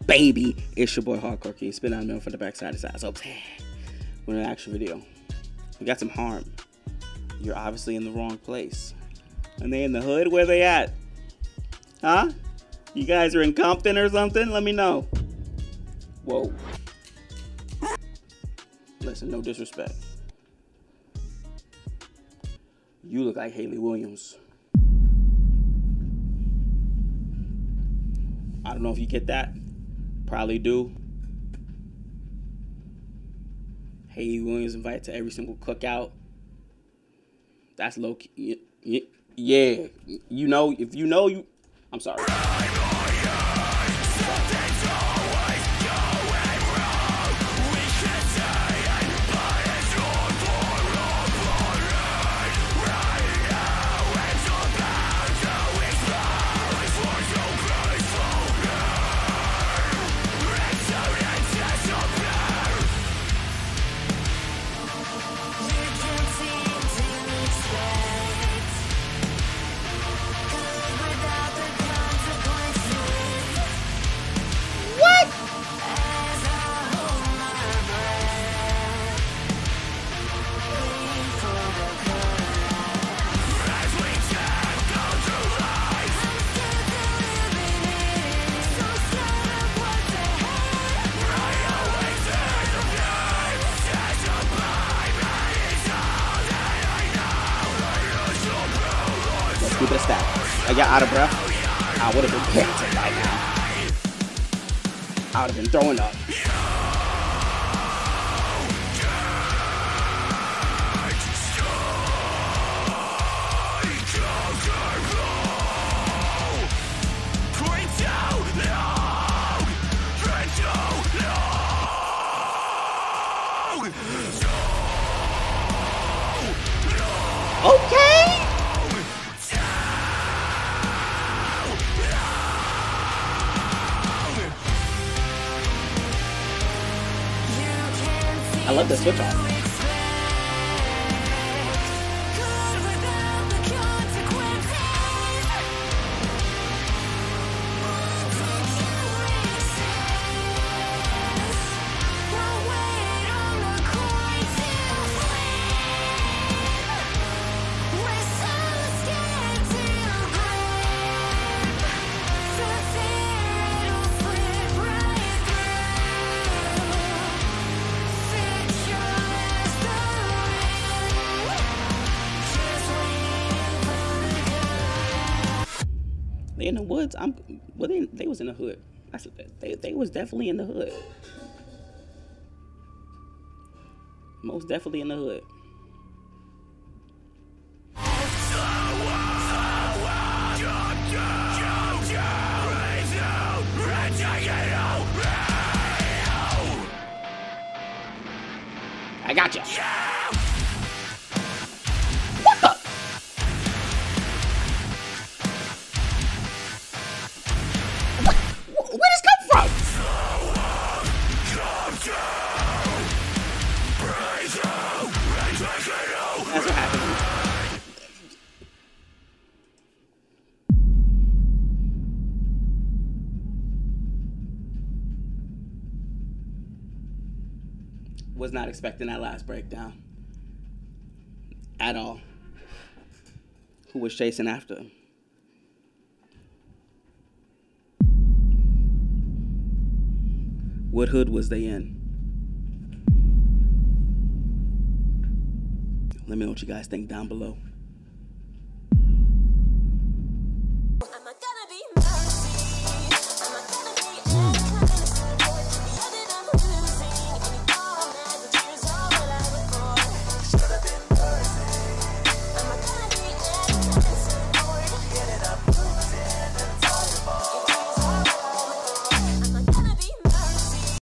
baby? It's your boy Hardcore King. Spin out a million for the backside of size. Okay. We're in an action video. We got some harm. You're obviously in the wrong place. And they in the hood? Where they at? Huh? You guys are in Compton or something? Let me know. Whoa. Listen, no disrespect. You look like Haley Williams. I don't know if you get that. Probably do. Haley Williams invited to every single cookout. That's low key. Yeah. You know, if you know, you. I'm sorry. Keep it a stack. I got out of breath. I would have been panting right now. I would have been throwing up. Okay. I love the switch off. They in the woods. Well, they was in the hood. They was definitely in the hood. Most definitely in the hood. I got you. What the? Where this come from? That's what happened. Was not expecting that last breakdown at all. Who was chasing after him? What hood was they in? Let me know what you guys think down below.